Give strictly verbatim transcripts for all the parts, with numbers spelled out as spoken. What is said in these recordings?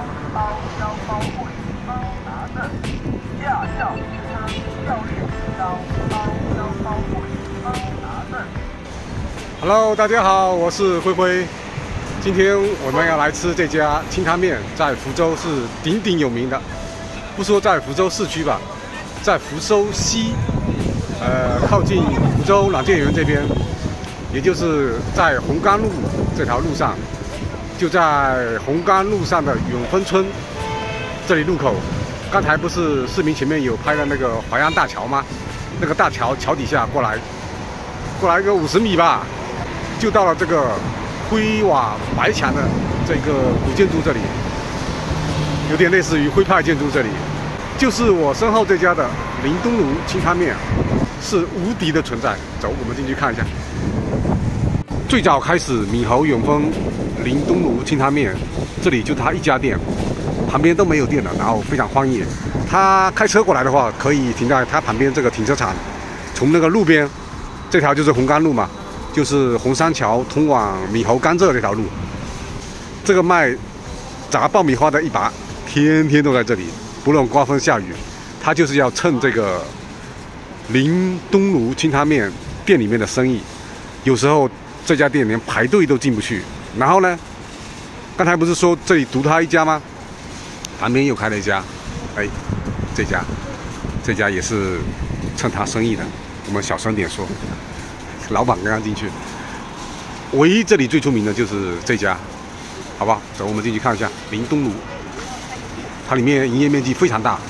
Hello， 大家好，我是灰灰。今天我们要来吃这家清汤面，在福州是鼎鼎有名的。不说在福州市区吧，在福州西，呃，靠近福州朗建园这边，也就是在红岗路这条路上，就在红岗路上的永丰村这里路口。刚才不是视频前面有拍的那个淮安大桥吗？那个大桥桥底下过来，过来个五十米吧。就到了这个灰瓦白墙的这个古建筑这里，有点类似于徽派建筑这里，就是我身后这家的林东炉清汤面，是无敌的存在。走，我们进去看一下。最早开始闽侯永丰林东炉清汤面，这里就他一家店，旁边都没有店了，然后非常荒野。他开车过来的话，可以停在他旁边这个停车场，从那个路边，这条就是红岗路嘛。就是红山桥通往闽侯甘蔗这条路，这个卖炸爆米花的一把，天天都在这里，不论刮风下雨，他就是要蹭这个林东炉清汤面店里面的生意。有时候这家店连排队都进不去。然后呢，刚才不是说这里独他一家吗？旁边又开了一家，哎，这家，这家也是蹭他生意的。我们小声点说。老板刚刚进去，唯一这里最出名的就是这家，好吧？走，我们进去看一下林东炉，它里面营业面积非常大。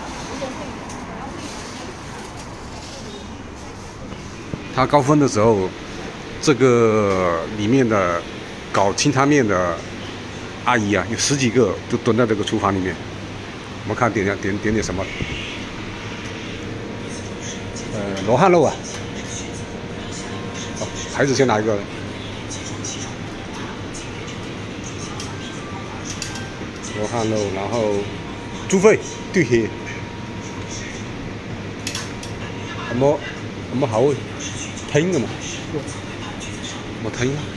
它高峰的时候，这个里面的搞清汤面的阿姨啊，有十几个就蹲在这个厨房里面。我们看点点点点点什么？呃，罗汉肉啊。孩子先拿一个，罗汉肉，然后猪肺对黑，有冇有冇口味？聽嘅嘛，冇聽啊。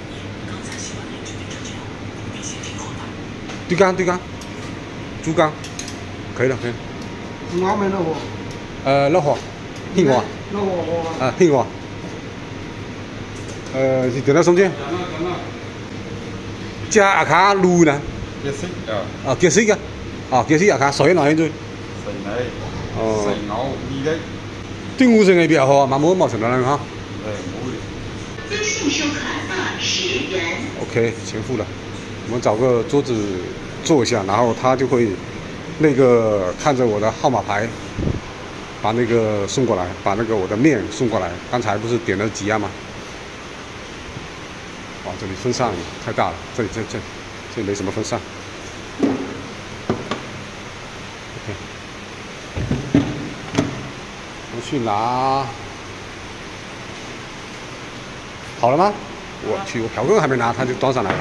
對肝對肝，豬肝，可以了可以了。 我沒肉火。 呃，肉火，興我。 肉火。 啊，興我。呃，是點到中間？加阿卡滷呢？ 結色啊！ 啊，結色嘅，啊，結色阿卡水來先最。 水泥。 哦。 水牛二的。 對我成嘅比較好啊，冇冇冇成到啦嚇。 對，冇嘅。 微信收款二十元。 OK， 錢付了。我們找個桌子坐一下，然後他就會那個看着我的號碼牌，把那個送過來，把那個我的面送過來。剛才不是點了幾樣嗎？哇，这里分散太大了，这里这这这里没什么分散。OK， 我去拿，好了吗？我去，我票根还没拿，他就端上来了。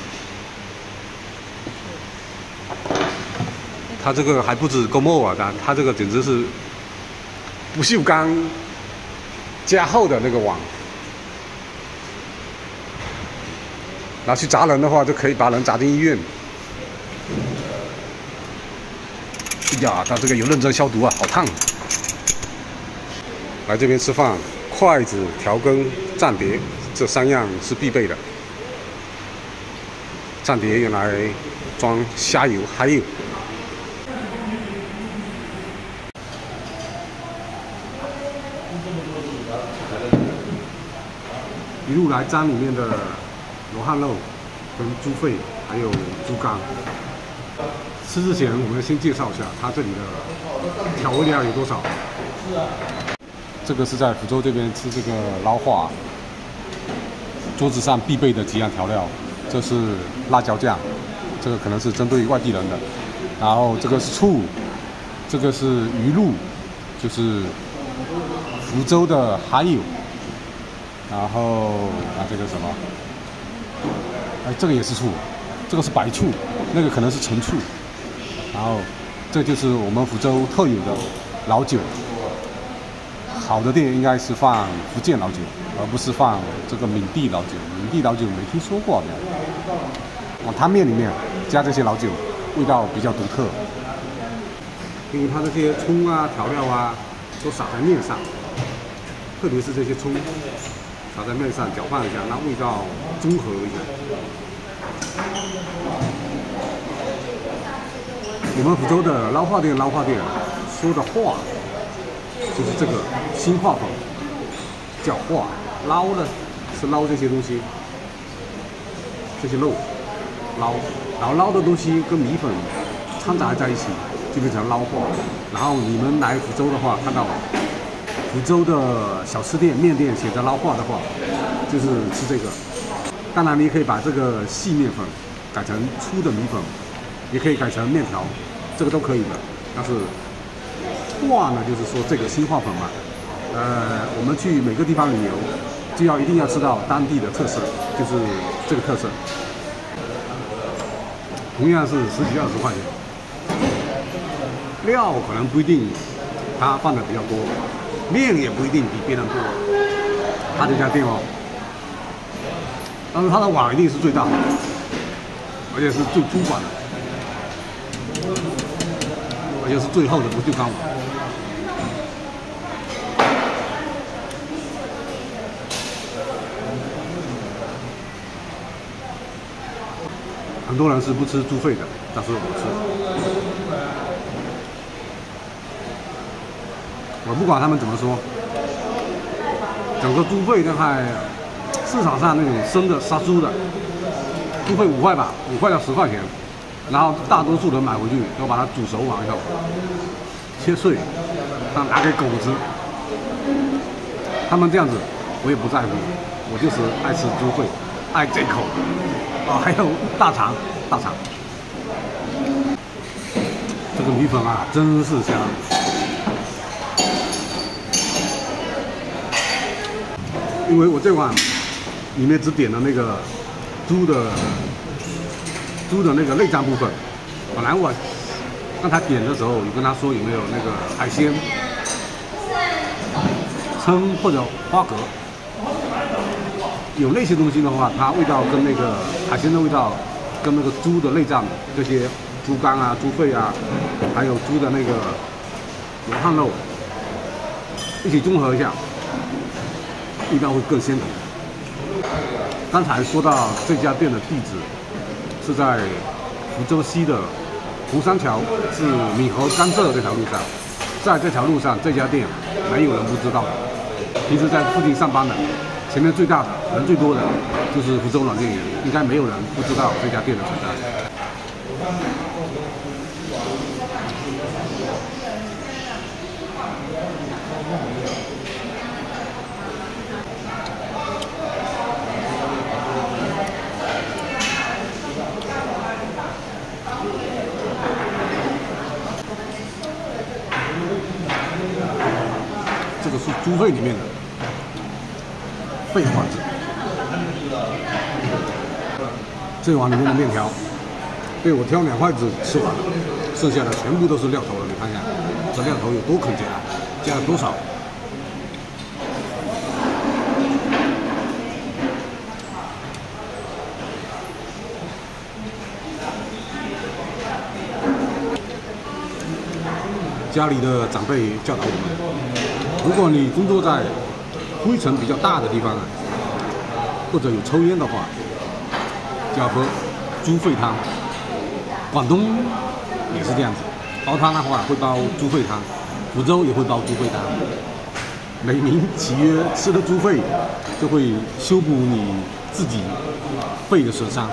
他这个还不止够墨啊，他他这个简直是不锈钢加厚的那个网。拿去砸人的话，就可以把人砸进医院。哎呀，他这个有认真消毒啊，好烫！来这边吃饭，筷子、调羹、蘸碟这三样是必备的。蘸碟用来装虾油、海油。一路来沾里面的罗汉肉、跟猪肺，还有猪肝。吃之前，我们先介绍一下它这里的调味料有多少。这个是在福州这边吃这个捞化，桌子上必备的几样调料，这是辣椒酱，这个可能是针对外地人的。然后这个是醋，这个是鱼露，就是福州的海油。然后啊，这个什么？哎，这个也是醋，这个是白醋，那个可能是陈醋。然后，这就是我们福州特有的老酒。好的店应该是放福建老酒，而不是放这个闽地老酒。闽地老酒没听说过的。往汤面里面加这些老酒， 味道比较独特，因为它这些葱啊、调料啊都撒在面上，特别是这些葱撒在面上搅拌一下，让味道中和一下。我们福州的捞化店，捞化店说的化就是这个新化粉，叫化。捞呢是捞这些东西，这些肉捞，然后捞的东西跟米粉掺杂在一起，就变成捞化。然后你们来福州的话，看到福州的小吃店、面店写着捞化的话，就是吃这个。当然，你也可以把这个细面粉改成粗的米粉，也可以改成面条，这个都可以的。但是化呢，就是说这个新化粉嘛，呃，我们去每个地方旅游，就要一定要吃到当地的特色，就是这个特色。同样是十几二十块钱，料可能不一定，它放的比较多，面也不一定比别人多。他这家店哦，但是它的碗一定是最大的，而且是最粗犷的，而且是最厚的不锈钢碗。很多人是不吃猪肺的，但是我吃。我不管他们怎么说，整个猪肺大概市场上那种生的杀猪的，猪肺五块吧，五块到十块钱，然后大多数人买回去都把它煮熟完以后，切碎，然后拿给狗吃。他们这样子，我也不在乎，我就是爱吃猪肺，爱这口。啊，还有大肠，大肠，这个米粉啊，真是香。因为我这碗里面只点了那个猪的猪的那个内脏部分，本来我刚才点的时候有跟他说有没有那个海鲜，蛏或者花蛤。有那些东西的话，它味道跟那个海鲜的味道，跟那个猪的内脏这些猪肝啊、猪肺啊，还有猪的那个罗汉肉一起综合一下，味道会更鲜甜。刚才说到这家店的地址是在福州西的湖山桥至闽河甘蔗这条路上，在这条路上这家店没有人不知道的，平时在附近上班的。前面最大的人最多的就是福州软件园，应该没有人不知道这家店的存在。这个是猪肺里面的。肺花子，这碗里面的面条，被我挑两筷子吃完了，剩下的全部都是料头了。你看一下，这料头有多可加，加了多少？家里的长辈教导我们，如果你工作在灰尘比较大的地方啊，或者有抽烟的话，就要喝猪肺汤。广东也是这样子，煲汤的话会煲猪肺汤，福州也会煲猪肺汤。美名其曰吃了猪肺就会修补你自己肺的损伤。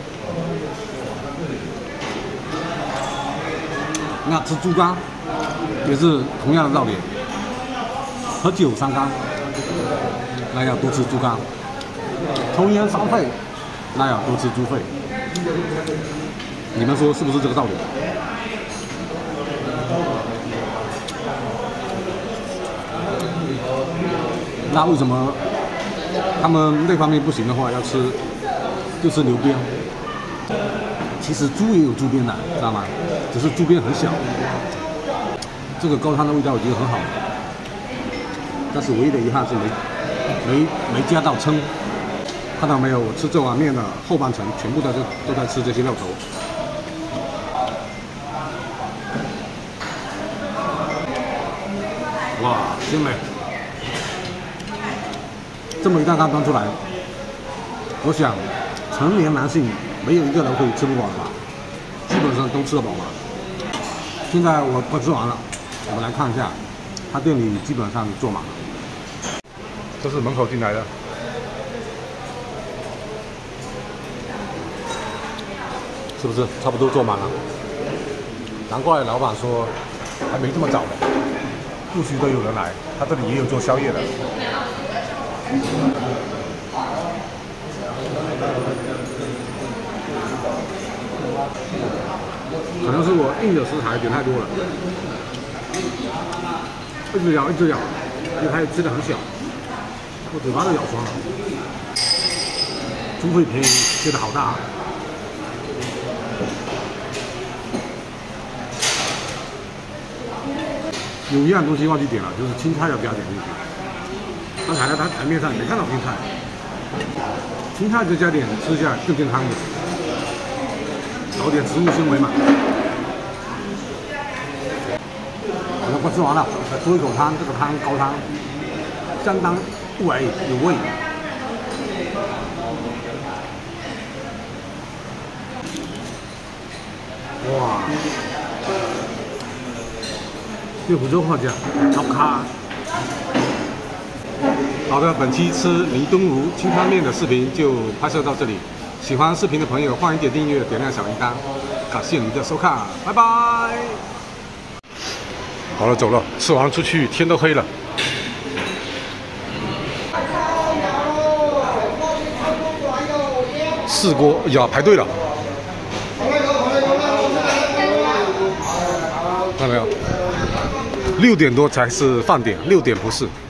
那吃猪肝也是同样的道理，喝酒伤肝。那要多吃猪肝，抽烟伤肺，那要多吃猪肺。你们说是不是这个道理？那为什么他们那方面不行的话，要吃就吃牛鞭？其实猪也有猪鞭的，知道吗？只是猪鞭很小。这个高汤的味道已经很好了，但是唯一的遗憾是没。没没加到蛏，看到没有？我吃这碗面的后半程全部都在都在吃这些料头。 哇，鲜美！这么一大缸端出来，我想成年男性没有一个人会吃不饱的吧？基本上都吃得饱吧。现在我我吃完了，我们来看一下，他店里基本上坐满了。这是门口进来的，是不是差不多坐满了？难怪老板说还没这么早的，陆续都有人来。他这里也有做宵夜的。可能是我硬的食材点太多了，一直咬一直咬，因为它吃的很小，我嘴巴都咬酸了。猪肺便宜，切的好大。有一样东西忘记点了，就是青菜要加点进去。刚才呢，他台面上没看到青菜，青菜就加点，吃一下更健康一点，搞点植物纤维嘛。我们快吃完了，来喝一口汤，这个汤高汤，相当味有味。哇！用福州话讲，好卡。好的，本期吃黎东如清汤面的视频就拍摄到这里。喜欢视频的朋友，欢迎点订阅，点亮小铃铛。感谢您的收看，拜拜。好了，走了，吃完出去，天都黑了。四锅呀，排队了。看到没有？六点多才是饭点，六点不是。